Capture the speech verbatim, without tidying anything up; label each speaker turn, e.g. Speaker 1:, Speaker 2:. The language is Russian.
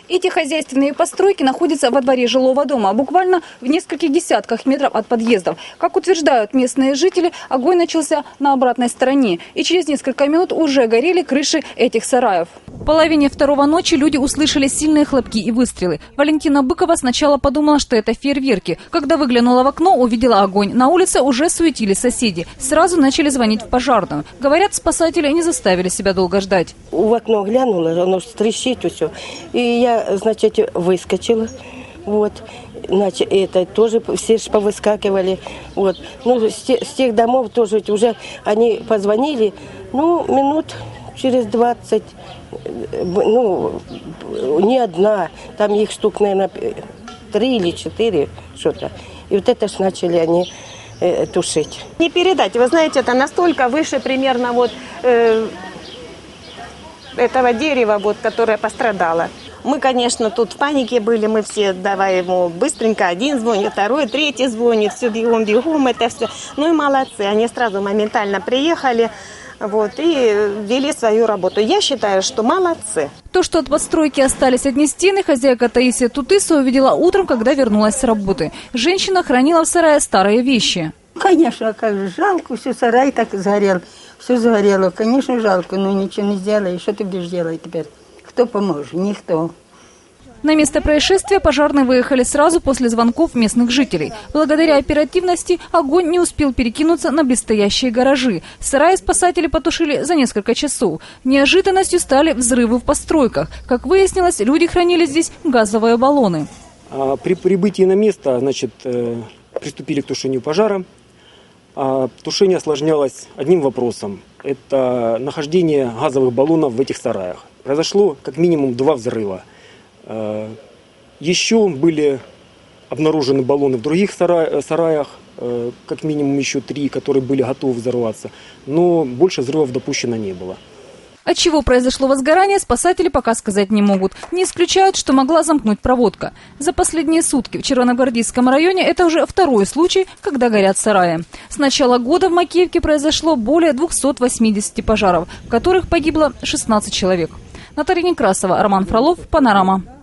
Speaker 1: Эти хозяйственные постройки находятся во дворе жилого дома, буквально в нескольких десятках метров от подъездов. Как утверждают местные жители, огонь начался на обратной стороне, и через несколько минут уже горели крыши этих сараев. В половине второго ночи люди услышали сильные хлопки и выстрелы. Валентина Быкова сначала подумала, что это фейерверки. Когда выглянула в окно, увидела огонь. На улице уже суетились соседи. Сразу начали звонить в пожарную. Говорят, спасатели не заставили себя долго ждать.
Speaker 2: В окно глянула, оно трещит все. И я, значит, выскочила. Вот. Значит, это тоже все ж повыскакивали. Вот. Ну, с тех, с тех домов тоже уже они позвонили. Ну, минут через двадцать, ну, не одна, там их штук, наверное, три или четыре, что-то. И вот это ж начали они э, тушить.
Speaker 3: Не передать, вы знаете, это настолько выше примерно вот э, этого дерева, вот, которое пострадало. Мы, конечно, тут в панике были, мы все, давай ему быстренько, один звонит, второй, третий звонит, все бегом-бегом, это все. Ну и молодцы, они сразу моментально приехали. Вот, и вели свою работу. Я считаю, что молодцы.
Speaker 1: То, что от постройки остались одни стены, хозяйка Таисия Тутысова увидела утром, когда вернулась с работы. Женщина хранила в сарае старые вещи.
Speaker 4: Конечно, как же жалко, все сарай так сгорел, все сгорело. Конечно, жалко, но ничего не сделаешь. Что ты будешь делать теперь? Кто поможет? Никто.
Speaker 1: На место происшествия пожарные выехали сразу после звонков местных жителей. Благодаря оперативности огонь не успел перекинуться на близстоящие гаражи. Сараи спасатели потушили за несколько часов. Неожиданностью стали взрывы в постройках. Как выяснилось, люди хранили здесь газовые баллоны.
Speaker 5: При прибытии на место, значит, приступили к тушению пожара. Тушение осложнялось одним вопросом. Это нахождение газовых баллонов в этих сараях. Произошло как минимум два взрыва. Еще были обнаружены баллоны в других сараях, как минимум еще три, которые были готовы взорваться, но больше взрывов допущено не было.
Speaker 1: От чего произошло возгорание, спасатели пока сказать не могут. Не исключают, что могла замкнуть проводка. За последние сутки в Червоногвардейском районе это уже второй случай, когда горят сараи. С начала года в Макеевке произошло более двухсот восьмидесяти пожаров, в которых погибло шестнадцать человек. Наталья Некрасова, Роман Фролов, Панорама.